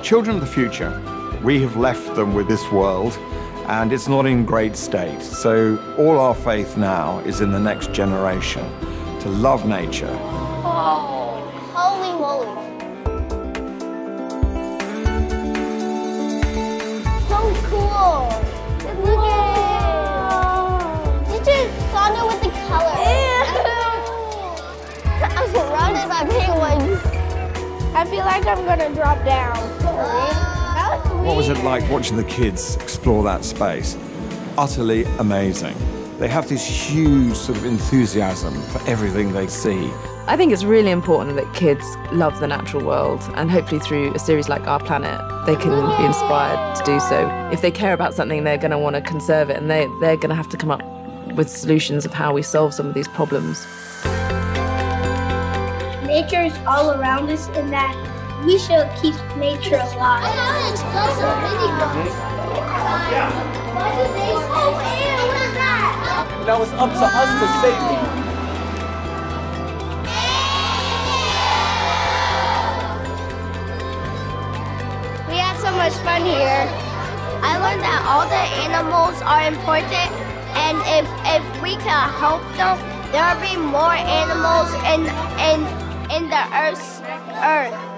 children of the future, we have left them with this world, and it's not in great state. So all our faith now is in the next generation to love nature. Oh, holy moly. So cool. Look at it. Did you saw it with the color? I'm surrounded by penguins. I feel like I'm gonna drop down. What was it like watching the kids explore that space? Utterly amazing. They have this huge sort of enthusiasm for everything they see. I think it's really important that kids love the natural world, and hopefully through a series like Our Planet, they can be inspired to do so. If they care about something, they're going to want to conserve it, and they're going to have to come up with solutions of how we solve some of these problems. Nature is all around us, and that we should keep nature alive. Now it's up to us to save it. We had so much fun here. I learned that all the animals are important, and if we can help them, there will be more animals in the earth.